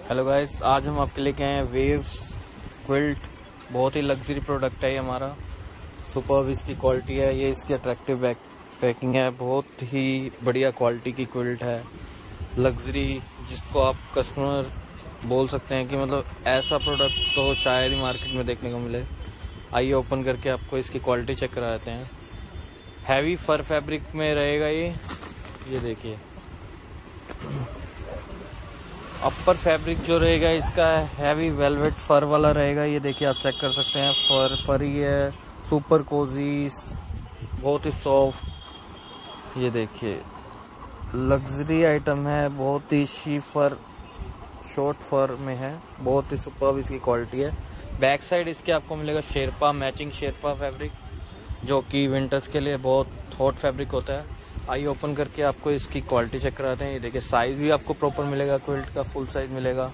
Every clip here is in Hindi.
हेलो गाइस, आज हम आपके लेके आए हैं वेव्स क्विल्ट। बहुत ही लग्जरी प्रोडक्ट है ये हमारा। सुपर्ब इसकी क्वालिटी है, ये इसकी अट्रैक्टिव बैक पैकिंग है। बहुत ही बढ़िया क्वालिटी की क्विल्ट है, लग्जरी, जिसको आप कस्टमर बोल सकते हैं कि मतलब ऐसा प्रोडक्ट तो शायद ही मार्केट में देखने को मिले। आइए ओपन करके आपको इसकी क्वालिटी चेक करा देते हैं। हैवी फर फैब्रिक में रहेगा ये देखिए। अपर फैब्रिक जो रहेगा इसका हैवी वेलवेट फर वाला रहेगा। ये देखिए, आप चेक कर सकते हैं, फरी है, सुपर कोजी, बहुत ही सॉफ्ट। ये देखिए, लग्जरी आइटम है, बहुत ही शीफर शॉर्ट फर में है, बहुत ही सुपर्ब इसकी क्वालिटी है। बैक साइड इसके आपको मिलेगा शेरपा, मैचिंग शेरपा फैब्रिक, जो कि विंटर्स के लिए बहुत हॉट फैब्रिक होता है। आइए ओपन करके आपको इसकी क्वालिटी चेक कराते हैं। ये देखिए, साइज़ भी आपको प्रॉपर मिलेगा, क्विल्ट का फुल साइज़ मिलेगा।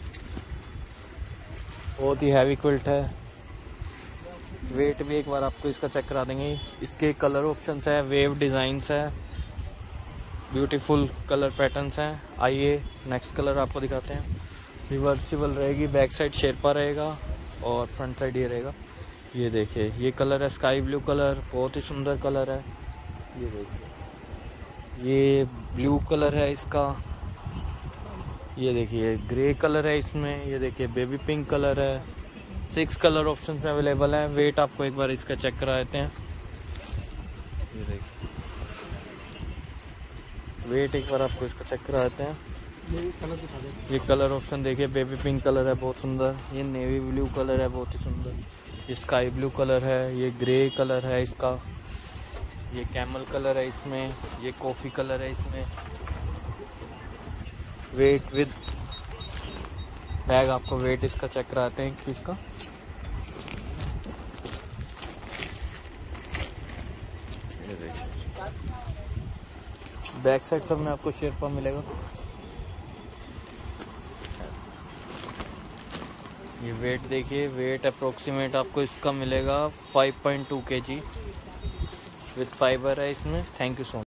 बहुत ही हैवी क्विल्ट है। वेट भी एक बार आपको इसका चेक करा देंगे। इसके कलर ऑप्शंस है, वेव डिज़ाइंस है, ब्यूटीफुल कलर पैटर्न्स हैं। आइए नेक्स्ट कलर आपको दिखाते हैं। रिवर्सिबल रहेगी, बैक साइड शेरपा रहेगा और फ्रंट साइड ये रहेगा। ये देखिए, ये कलर है स्काई ब्लू कलर, बहुत ही सुंदर कलर है। ये देखिए, ये ब्लू कलर है इसका। ये देखिए, ग्रे कलर है इसमें। ये देखिए, बेबी पिंक कलर है। 6 कलर ऑप्शन में अवेलेबल है। वेट आपको एक बार इसका चेक करा देते हैं। ये देखिए, वेट एक बार आपको इसका चेक करा देते हैं। ये कलर ऑप्शन देखिए, बेबी पिंक कलर है, बहुत सुंदर। ये नेवी ब्लू कलर है, बहुत ही सुंदर। ये स्काई ब्लू कलर है। ये ग्रे कलर है इसका। ये कैमल कलर है इसमें। ये कॉफ़ी कलर है इसमें। वेट विद बैग आपको वेट इसका चेक कराते हैं इसका। ये देखिए, बैक साइड सब में आपको शेरपा मिलेगा। ये वेट देखिए, वेट अप्रोक्सीमेट आपको इसका मिलेगा 5.2 kg विथ फाइबर है इसमें। Thank you so much.